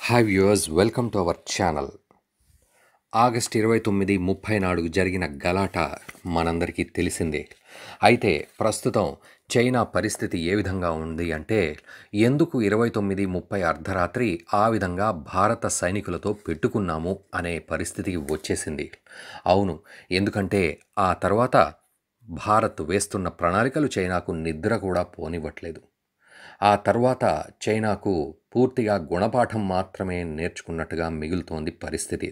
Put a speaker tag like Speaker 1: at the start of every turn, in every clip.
Speaker 1: Hi viewers, welcome to our channel. August 29, 30 నాడు జరిగిన గలాట మనందరికీ తెలిసిందే. అయితే ప్రస్తుతం చైనా పరిస్థితి ఏ విధంగా ఉంది అంటే, ఎందుకు 29, 30 అర్ధరాత్రి ఆ విధంగా భారత సైనికులతో పెట్టుకున్నాము అనే పరిస్థితికి వచ్చేసింది. అవును, ఎందుకంటే ఆ తర్వాత భారత్ వేస్తున్న ప్రణాళికలు చైనాకు నిద్ర కూడా పోనివ్వట్లేదు. ఆ తర్వాత చైనాకు పూర్తిగా గుణపాఠం మాత్రమే నేర్చుకున్నట్టుగా మిగులుతోంది పరిస్థితి.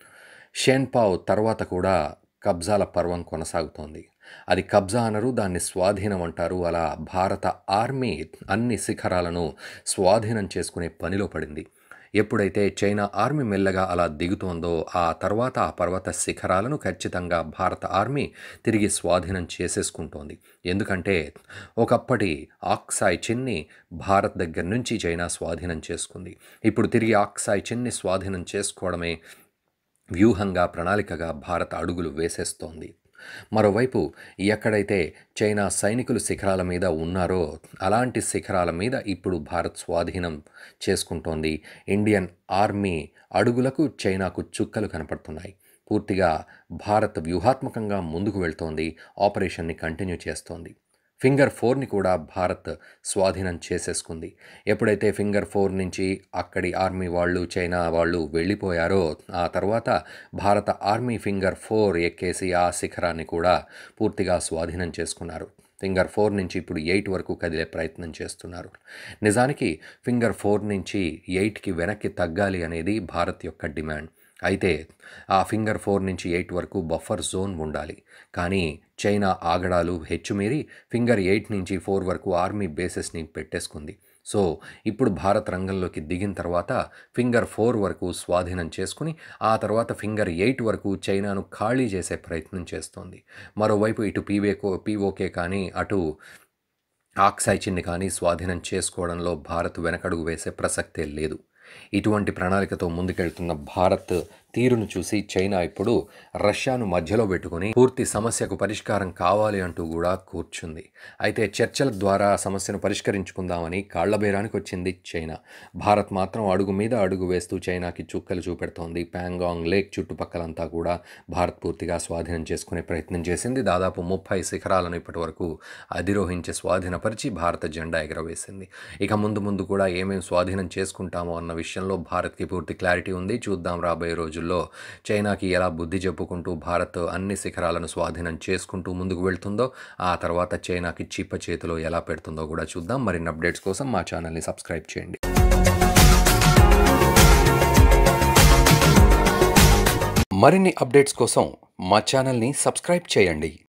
Speaker 1: షెన్పావ్ తర్వాత కూడా కబ్జాల పర్వం కొనసాగుతోంది. అది కబ్జా అనరు, దాన్ని స్వాధీనం అంటారు. అలా భారత ఆర్మీ అన్ని శిఖరాలను స్వాధీనం చేసుకునే పనిలో పడింది. ఎప్పుడైతే చైనా ఆర్మీ మెల్లగా అలా దిగుతోందో ఆ తర్వాత ఆ పర్వత శిఖరాలను ఖచ్చితంగా భారత ఆర్మీ తిరిగి స్వాధీనం చేసేసుకుంటోంది. ఎందుకంటే ఒకప్పటి ఆక్సాయ్ చిన్ని భారత్ దగ్గర నుంచి చైనా స్వాధీనం చేసుకుంది. ఇప్పుడు తిరిగి ఆక్సాయ్ చిన్ని స్వాధీనం చేసుకోవడమే వ్యూహంగా, ప్రణాళికగా భారత్ అడుగులు వేసేస్తోంది. మరోవైపు ఎక్కడైతే చైనా సైనికులు శిఖరాల మీద ఉన్నారో అలాంటి శిఖరాల మీద ఇప్పుడు భారత్ స్వాధీనం చేసుకుంటోంది. ఇండియన్ ఆర్మీ అడుగులకు చైనాకు చుక్కలు కనపడుతున్నాయి. పూర్తిగా భారత్ వ్యూహాత్మకంగా ముందుకు వెళ్తోంది, ఆపరేషన్ని కంటిన్యూ చేస్తోంది. ఫింగర్ 4ని కూడా భారత్ స్వాధీనం చేసేసుకుంది. ఎప్పుడైతే ఫింగర్ 4 నుంచి అక్కడి ఆర్మీ వాళ్ళు, చైనా వాళ్ళు వెళ్ళిపోయారో ఆ తర్వాత భారత ఆర్మీ ఫింగర్ 4 ఎక్కేసి ఆ శిఖరాన్ని కూడా పూర్తిగా స్వాధీనం చేసుకున్నారు. ఫింగర్ 4 నుంచి ఇప్పుడు 8 వరకు కదిలే ప్రయత్నం చేస్తున్నారు. నిజానికి ఫింగర్ 4 నుంచి 8కి వెనక్కి తగ్గాలి అనేది భారత్ యొక్క డిమాండ్. అయితే ఆ ఫింగర్ 4 నుంచి 8 వరకు బఫర్ జోన్ ఉండాలి. కానీ చైనా ఆగడాలు హెచ్చుమీరి ఫింగర్ 8 నుంచి 4 వరకు ఆర్మీ బేసెస్ని పెట్టేసుకుంది. సో ఇప్పుడు భారత్ రంగంలోకి దిగిన తర్వాత ఫింగర్ 4 వరకు స్వాధీనం చేసుకుని ఆ తర్వాత ఫింగర్ 8 వరకు చైనాను ఖాళీ చేసే ప్రయత్నం చేస్తోంది. మరోవైపు ఇటు పీఓకే కానీ అటు ఆక్సాయ్ చిన్ని కానీ స్వాధీనం చేసుకోవడంలో భారత్ వెనకడుగు వేసే ప్రసక్తే లేదు. ఇటువంటి ప్రణాళికతో ముందుకెళ్తున్న భారత్ తీరును చూసి చైనా ఇప్పుడు రష్యాను మధ్యలో పెట్టుకుని పూర్తి సమస్యకు పరిష్కారం కావాలి అంటూ కూడా కూర్చుంది. అయితే చర్చల ద్వారా సమస్యను పరిష్కరించుకుందామని కాళ్లబేరానికి వచ్చింది చైనా. భారత్ మాత్రం అడుగు మీద అడుగు వేస్తూ చైనాకి చుక్కలు చూపెడుతోంది. ప్యాంగాంగ్ లేక్ చుట్టుపక్కలంతా కూడా భారత్ పూర్తిగా స్వాధీనం చేసుకునే ప్రయత్నం చేసింది. దాదాపు 30 శిఖరాలను ఇప్పటి వరకు అధిరోహించి స్వాధీనపరిచి భారత జెండా ఎగరవేసింది. ఇక ముందు కూడా ఏమేమి స్వాధీనం చేసుకుంటామో అన్న విషయంలో భారత్కి పూర్తి క్లారిటీ ఉంది. చూద్దాం రాబోయే రోజుల్లో చైనాకి ఎలా బుద్ధి చెప్పుకుంటూ భారత్ అన్ని శిఖరాలను స్వాధీనం చేసుకుంటూ ముందుకు వెళ్తుందో, ఆ తర్వాత చైనాకి చిప్ప చేతిలో ఎలా పెడుతుందో కూడా చూద్దాం. మరిన్ని అప్డేట్స్ కోసం మా ఛానల్ని సబ్స్క్రైబ్ చేయండి. మరిన్ని అప్డేట్స్ కోసం మా ఛానల్ని సబ్స్క్రైబ్ చేయండి.